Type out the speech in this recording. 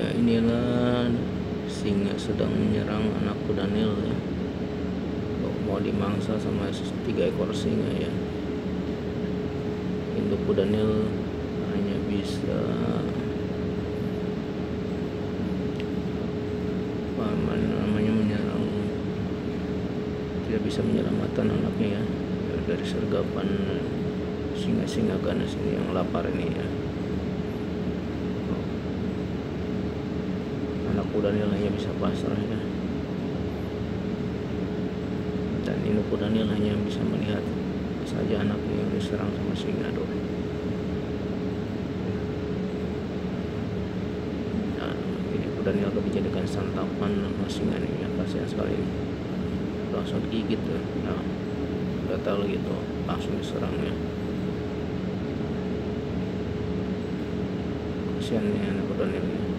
Ya, inilah singa sedang menyerang anak kuda Nil ya. Mau dimangsa sama 3 ekor singa ya. Induk kuda Nil hanya bisa menyerang, tidak bisa menyelamatkan anaknya ya, dari sergapan singa-singa ganas ini yang lapar ini ya. Anak kuda Nil hanya bisa pasrah ya, dan induk kuda Nil hanya bisa melihat saja anaknya yang diserang sama singa dong. Nah, ini kuda Nil dijadikan santapan sama singa nih ya, kasihan sekali ini. Langsung digigit ya. Nah, gatal gitu, langsung diserang ya. Kasihan nih anak kuda Nil.